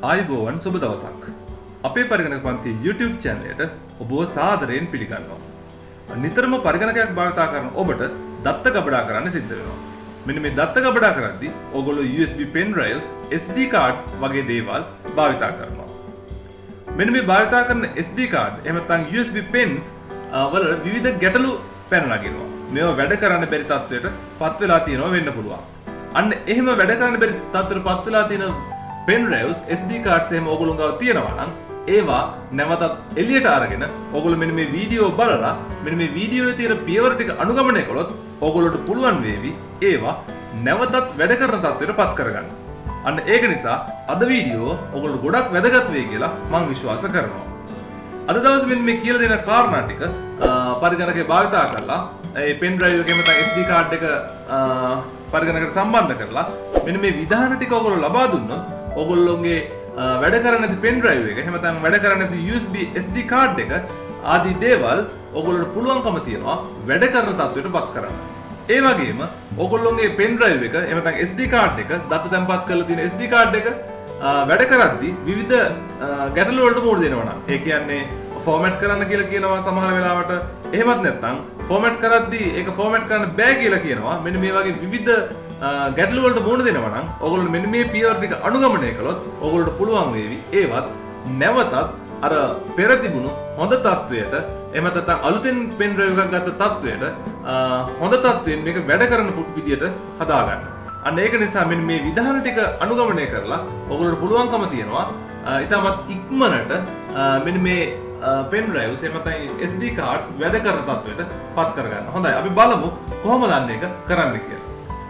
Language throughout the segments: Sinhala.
ආයුබෝවන් සුබ දවසක්. අපේ පරිගණක පන්ති YouTube channel එකට ඔබව සාදරයෙන් පිළිගන්නවා. නිතරම පරිගණකයක් භාවිත කරන ඔබට දත්ත ගබඩා කරන්න සිද්ධ වෙනවා. මෙන්න මේ දත්ත ගබඩා කරද්දී ඔයගොල්ලෝ USB pen drives, SD card වගේ දේවල් භාවිත කරනවා. මෙන්න මේ භාවිත කරන SD card එහෙම නැත්නම් USB pens වල විවිධ ගැටලු පැන නගිනවා. මේවා වැඩ කරන්න බැරි තත්වයට පත් වෙලා තියෙනවා වෙන්න පුළුවන්. අන්න එහෙම වැඩ කරන්න බැරි තත්ත්වයට පත් වෙලා තියෙන pen drives, SD cards එහෙම ඕගොල්ලෝ ගාව තියෙනවා නම් ඒවා නැවතත් එළියට අරගෙන ඕගොල්ලෝ මෙන්න මේ වීඩියෝ බලලා මෙන්න මේ වීඩියෝවේ තියෙන පියවර ටික අනුගමනය කළොත් ඕගොල්ලෝට පුළුවන් වේවි ඒවා නැවතත් වැඩ කරන තත්ත්වයට පත් කරගන්න. අන්න ඒක නිසා අද වීඩියෝ ඕගොල්ලෝ ගොඩක් වැදගත් වෙයි කියලා මම විශ්වාස කරනවා. අද දවසේ මෙන්න මේ කියලා දෙන කාරණා ටික පරිගණකේ භාවිතා කරලා ඒ pen drive එකේම තමයි SD card එක පරිගණකයට සම්බන්ධ කරලා මෙන්න මේ විධාන ටික ඔයගොල්ලෝ ලබා දුන්නොත් ඔයගොල්ලෝගේ වැඩ කරන්නේ නැති pen drive එක එහෙම නැත්නම් වැඩ කරන්නේ නැති USB SD card එක ආදී දේවල් ඔයගොල්ලෝට පුළුවන්කම තියෙනවා වැඩ කරන තත්ත්වයට පත් කරන්න. ඒ වගේම ඔයගොල්ලෝගේ pen drive එක එහෙම නැත්නම් SD card එක දත්ත තැන්පත් කරලා තියෙන SD card එක වැඩ කරද්දී විවිධ ගැටලු වලට මුහුණ දෙනවා නම් ඒ කියන්නේ ෆෝමැට් කරන්න කියලා කියනවා සමහර වෙලාවට එහෙමත් නැත්නම් ෆෝමැට් කරද්දී ඒක ෆෝමැට් කරන්න බෑ කියලා කියනවා. මෙන්න මේ වගේ විවිධ ගැටලු වලට මුහුණ දෙනවා නම් ඔයගොල්ලෝ මෙන්න මේ පියවර ටික අනුගමනය කළොත් ඔයගොල්ලෝට පුළුවන් වේවි ඒවත් නැවතත් අර පෙර තිබුණු හොඳ තත්වයට එහෙම නැත්නම් අලුතෙන් pen drive එකක් ගත්ත තත්වයට හොඳ තත්වයෙන් මේක වැඩ කරන විදියට හදාගන්න. අන්න ඒක නිසා මෙන්න මේ විධාන ටික අනුගමනය කරලා ඔයගොල්ලෝට පුළුවන්කම තියෙනවා ඉතාමත් ඉක්මනට මෙන්න මේ pen drives එහෙම නැත්නම් SD cards වැඩ කරන තත්වයට පත් කරගන්න. හොඳයි අපි බලමු කොහොමද අන්න ඒක කරන්න කියලා.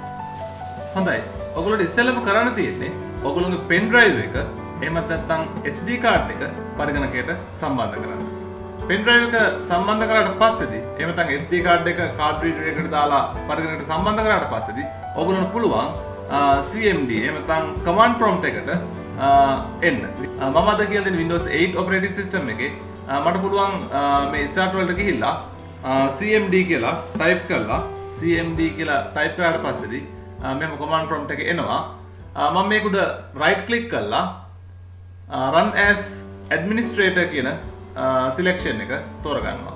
හොඳයි. ඔයගොල්ලෝට ඉස්සෙල්ලම කරන්න තියෙන්නේ ඔයගොල්ලෝගේ pen drive එක එහෙම නැත්නම් SD card එක පරිගණකයට සම්බන්ධ කරන්න. pen drive එක සම්බන්ධ කරාට පස්සේදී එහෙම නැත්නම් SD card එක card reader එකට දාලා පරිගණකයට සම්බන්ධ කරාට පස්සේදී ඔයගොල්ලන්ට පුළුවන් CMD එහෙම නැත්නම් command prompt එකට එන්න. මම අද කියලා දෙන Windows 8 operating system එකේ මට පුළුවන් මේ start වලට ගිහිල්ලා CMD කියලා type කරලා CMD කියලා type කරාට පස්සේදී මෙහෙම command prompt එක එනවා. මම මේක උඩ right click කරලා run as administrator කියන selection එක තෝරගන්නවා.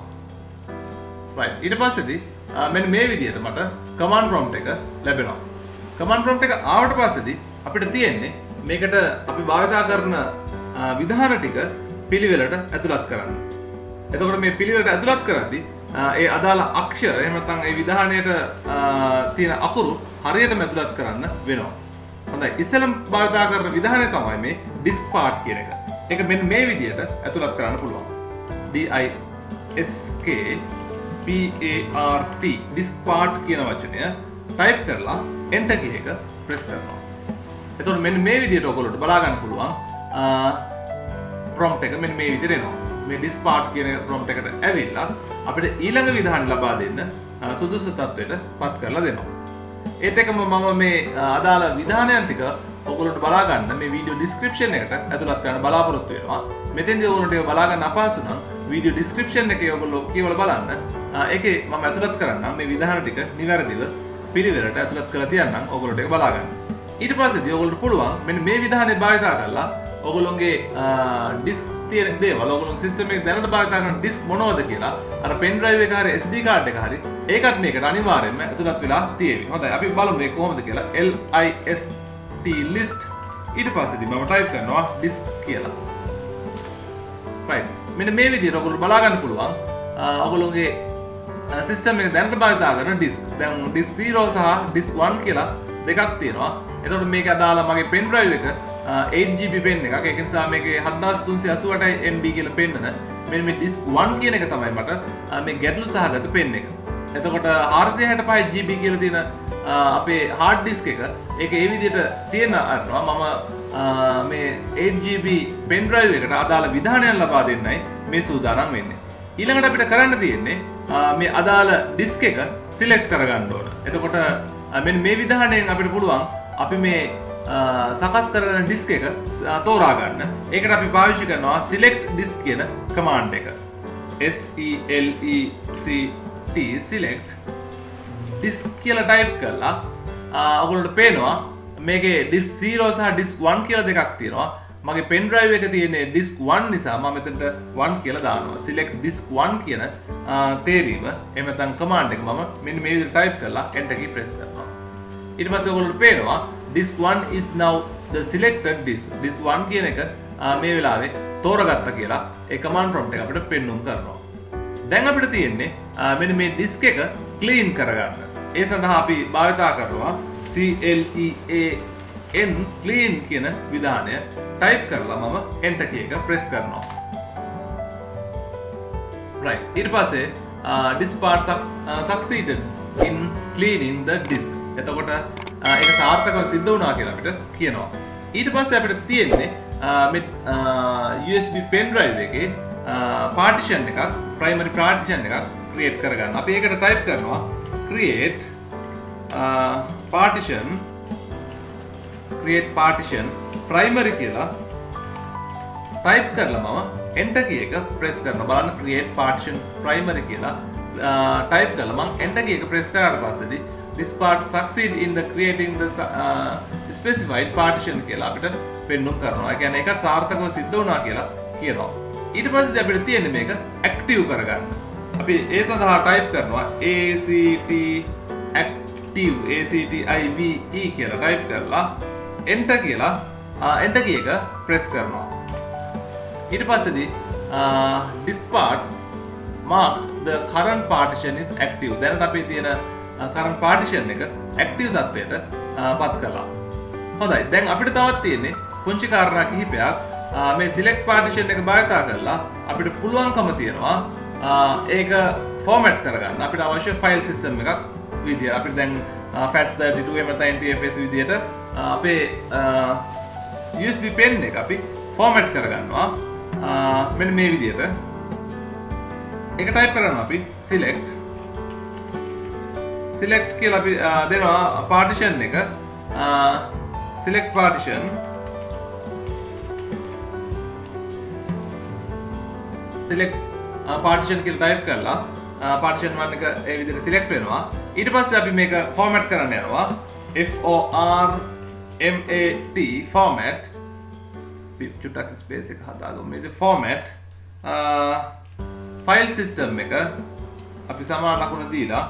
right ඊට පස්සේදී මෙන්න මේ විදිහට මට command prompt එක ලැබෙනවා. command prompt එක ආවට පස්සේදී අපිට තියෙන්නේ මේකට අපි භාවිත කරන විධාන ටික පිළිවෙලට ඇතුළත් කරන්න. එතකොට මේ පිළිවෙලට ඇතුළත් කරද්දී ඒ අදාළ අක්ෂර එහෙම නැත්නම් ඒ විධානයට තියෙන අකුරු හරියටම ඇතුළත් කරන්න වෙනවා. හොඳයි. ඉස්සෙල්ලම භාවිත කරන විධානය තමයි මේ disk part කියන එක. ඒක මෙන්න මේ විදිහට ඇතුළත් කරන්න පුළුවන්. DISK PART disk part කියන වචනය type කරලා enter key එක press කරනවා. එතකොට මෙන්න මේ විදිහට ඔයගොල්ලෝට බලා ගන්න පුළුවන් prompt එක මෙන්න මේ විදිහට එනවා. මේ disk part කියන prompt එකට ඇවිල්ලා අපිට ඊළඟ විධාන ලබා දෙන්න සුදුසු තත්ත්වයට පත් කරලා දෙනවා. ඒත් එක්කම මම මේ අදාළ විධානයන් ටික ඔයගොල්ලෝට බලා ගන්න මේ වීඩියෝ description එකට ඇතුළත් කරන්න බලාපොරොත්තු වෙනවා. මෙතෙන්දී ඔයගොල්ලෝට ඒක බලා ගන්න අපහසු නම් වීඩියෝ description එකේ ඔයගොල්ලෝ කියවලා බලන්න. ඒකේ මම ඇතුළත් කරන්නම් මේ විධාන ටික නිවැරදිව පිළිවෙලට ඇතුළත් කරලා තියන්නම් ඔයගොල්ලෝට ඒක බලා ගන්න. ඊට පස්සේදී ඔයගොල්ලෝ පුළුවන් මෙන්න මේ විධානය භාවිත කරලා ඔයගොල්ලෝගේ disk තියෙන දේවල් ඔයගොල්ලෝ සිස්ටම් එකේ දැනට භාවිත කරන disk මොනවද කියලා අර pen drive එක හරි SD card එක හරි ඒකත් මේකට අනිවාර්යයෙන්ම ඇතුළත් වෙලා තියෙවි. හොඳයි අපි බලමු මේක කොහොමද කියලා. list list ඊට පස්සේදී මම type කරනවා disk කියලා. right මෙන්න මේ විදිහට ඔයගොල්ලෝ බලා ගන්න පුළුවන් ඔයගොල්ලෝගේ සිස්ටම් එක දැනට භාවිත කරන disk. දැන් disk 0 සහ disk 1 කියලා දෙකක් තියෙනවා. එතකොට මේක අදාළ මගේ pen drive එක 8GB pen එකක්. ඒක නිසා මේකේ 7388 MB කියලා පෙන්නන මෙන්න මේ disk 1 කියන එක තමයි මට මේ ගැටලු සහගත pen එක. එතකොට 465GB කියලා තියෙන අපේ hard disk එක ඒක ඒ විදිහට තියෙන අරනවා මම මේ 8GB pen drive එකට අදාළ විධානයන් ලබා දෙන්නයි මේ සූදානම් වෙන්නේ. ඊළඟට අපිට කරන්න තියෙන්නේ මේ අදාළ disk එක select කරගන්න ඕන. එතකොට මෙන්න මේ විධානයෙන් අපිට පුළුවන් අපි මේ සකස් කරන disk එක තෝරා ගන්න. ඒකට අපි පාවිච්චි කරනවා select disk කියන command එක. SELECT select disk කියලා type කරලා ඔයගොල්ලන්ට පේනවා මේකේ disk 0 සහ disk 1 කියලා දෙකක් තියෙනවා. මගේ pen drive එක තියෙන්නේ disk 1 නිසා මම මෙතනට 1 කියලා දානවා. select disk 1 කියන තේරීම එහෙම නැත්නම් command එක මම මෙන්න මේ විදිහට type කරලා enter key press කරනවා. ඊට පස්සේ ඔයගොල්ලන්ට පේනවා disk 1 is now the selected disk. disk 1 කියන එක මේ වෙලාවේ තෝරගත්තා කියලා ඒ command prompt එක අපිට පෙන්වුම් කරනවා. දැන් අපිට තියෙන්නේ මෙන්න මේ disk එක clean කරගන්න. ඒ සඳහා අපි භාවිතා කරනවා CLEAN clean කියන විධානය type කරලා මම enter key එක press කරනවා. right. ඊට පස්සේ disk part succeeded in cleaning the disk. එතකොට ඒක සාර්ථකව සිද්ධ වුණා කියලා අපිට කියනවා. ඊට පස්සේ අපිට තියෙන්නේ මේ USB pen drive එකේ partition එකක් primary partition එකක් create කරගන්න. අපි ඒකට type කරනවා create partition primary කියලා type කරලා මම enter key එක press කරනවා. බලන්න create partition primary කියලා type කරලා මම enter key එක press කරාට පස්සේදී this part succeed in the creating the specified partition කියලා අපිට පෙන්වුම් කරනවා. ඒ කියන්නේ ඒක සාර්ථකව සිද්ධ වුණා කියලා කියනවා. ඊට පස්සේ අපිට තියෙන්නේ මේක active කරගන්න. අපි ඒ සඳහා type කරනවා active ACTIVE කියලා type කරලා enter කියලා enter key එක press කරනවා. ඊට පස්සේදී this part mark the current partition is active. දැන් අපි තියෙන current partition එක active තත්ත්වයට පත් කළා. හොඳයි. දැන් අපිට තවත් තියෙන්නේ පුංචි කාරණා කිහිපයක්. මේ select partition එක භාවිතා කරලා අපිට පුළුවන්කම තියෙනවා ඒක format කරගන්න. අපිට අවශ්‍ය file system එකක් විදියට අපිට දැන් FAT32 එහෙම නැත්නම් NTFS විදියට අපේ USB pen එක අපි format කරගන්නවා. මෙන්න මේ විදියට ඒක type කරනවා අපි select කියලා අපි දෙනවා partition එක select partition කියලා type කරලා partition 1 එක ඒ විදිහට select වෙනවා. ඊට පස්සේ අපි මේක format කරන්න යනවා FORMAT format චුට්ටක් space එක හදාගමු. මේ format file system එක අපි සමාන ලකුණ දීලා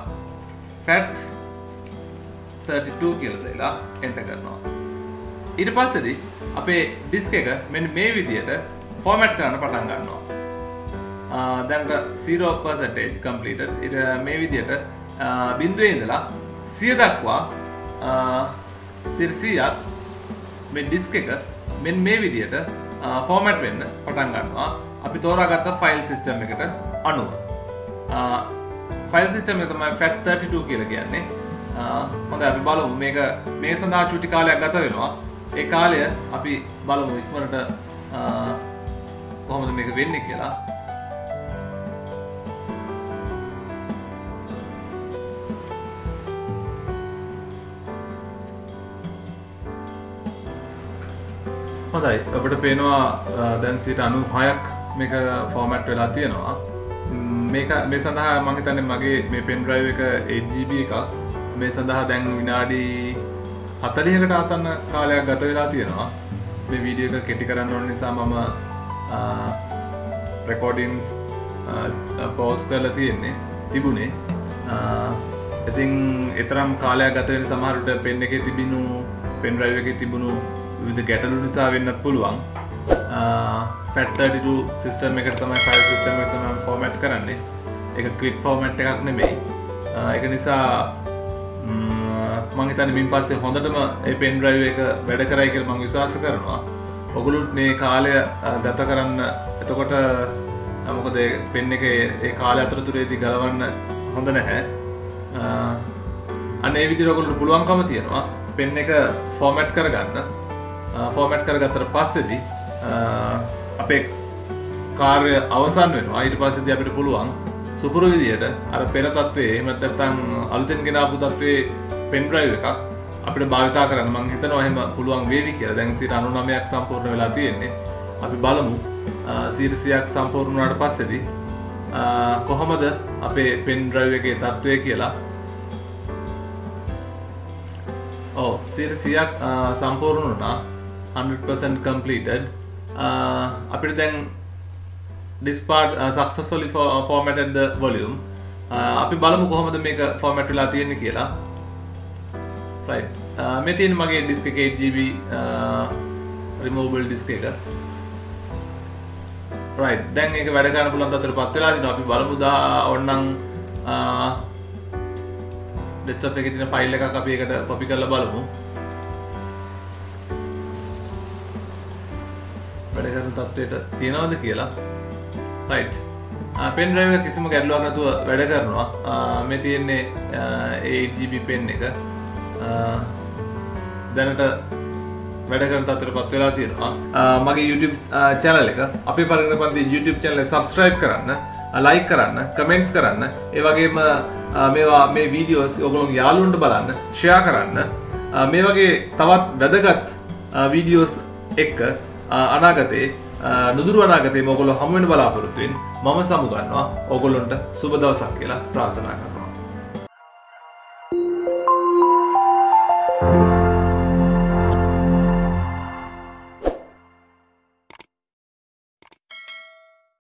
FAT32 කියලා දාලා enter කරනවා. ඊට පස්සේදී අපේ disk එක මෙන්න මේ විදිහට format කරන්න පටන් ගන්නවා. දැන් 0% completed. ඊට මේ විදිහට බිඳුවේ ඉඳලා 100 දක්වා 100ක් මේ disk එක මෙන්න මේ විදිහට format වෙන්න පටන් ගන්නවා. අපි තෝරාගත්ත file system එකට අනුව. file system එක තමයි FAT32 කියලා කියන්නේ. හොඳයි අපි බලමු මේක සඳහා චුටි කාලයක් ගත වෙනවා. ඒ කාලය අපි බලමු ඉක්මනට කොහොමද මේක වෙන්නේ කියලා. හොඳයි අපිට පේනවා දැන් 96ක් මේක format වෙලා තියෙනවා. මේ සඳහා මම හිතන්නේ මගේ මේ pen drive එක 8GB එකක්. මේ සඳහා දැන් විනාඩි 40කට ආසන්න කාලයක් ගත වෙලා තියෙනවා. මේ වීඩියෝ එක කෙටි කරන්න ඕන නිසා මම recordings pause කරලා තිබුණේ. ඉතින් ඊතරම් කාලයක් ගත වෙන සමහරවිට pen එකේ තිබුණු pen drive එකේ තිබුණු විවිධ ගැටලු නිසා වෙන්නත් පුළුවන්. FAT32 system එකට තමයි file system එක තමයි format කරන්නේ. ඒක quick format එකක් නෙමෙයි. ඒක නිසා මම හිතන්නේ මින් පස්සේ හොඳටම මේ pen drive එක වැඩ කරයි කියලා මම විශ්වාස කරනවා. ඔගොල්ලෝ මේ කාලය ගත කරන්න එතකොට මොකද pen එකේ ඒ කාලය අතරතුරේදී ගලවන්න හොඳ නැහැ. අනේ විදිහට ඔයගොල්ලෝ පුළුවන්කම තියෙනවා pen එක format කරගන්න. format කරගත්තට පස්සේදී අපේ කාර්ය අවසන් වෙනවා. ඊට පස්සේදී අපිට පුළුවන් සුපුරු විදියට අර පෙර තත්ත්වයේ එහෙම නැත්නම් අලුතෙන් ගෙන ආපු තත්ත්වයේ pen drive එකක් අපිට භාවිතා කරන්න මම හිතනවා එහෙම පුළුවන් වේවි කියලා. දැන් 99ක් සම්පූර්ණ වෙලා තියෙන්නේ. අපි බලමු 100ක් සම්පූර්ණ වුණාට පස්සේදී කොහොමද අපේ pen drive එකේ තත්ත්වය කියලා. 100ක් සම්පූර්ණ වුණා. 100% completed. අපිට දැන් this part successfully formatted the volume. අපි බලමු කොහොමද මේක format වෙලා තියෙන්නේ කියලා. right. මේ තියෙන මගේ disk එක 8GB removable disk එක. right. දැන් මේක වැඩ ගන්න පුළුවන් තත්ත්වයටපත් වෙලා දිනවා. අපි බලමු ඕනනම් desktop එකේ තියෙන file එකක් අපි ඒකට copy කරලා බලමු. වැඩ කරන තත්ත්වයට තියනවද කියලා. right. pen drive එක කිසිම ගැටලුවක් නැතුව වැඩ කරනවා. මේ තියෙන්නේ 8GB pen එක. දැනට වැඩ කරන තත්ත්වයටපත් වෙලා තියෙනවා. මගේ YouTube channel එක අපේ පරිගණක පන්ති YouTube channel එක subscribe කරන්න, like කරන්න, comments කරන්න, ඒ වගේම මේ videos ඔයගොල්ලෝ යාළුවන්ට බලන්න, share කරන්න. මේ වගේ තවත් වැදගත් videos එක්ක අනාගතේ නුදුරු අනාගතේ ඔයගොල්ලෝ හමු වෙන බලාපොරොත්තු වෙන්න මම සමු ගන්නවා. ඔයගොල්ලන්ට සුබ දවසක් කියලා ප්‍රාර්ථනා කරනවා.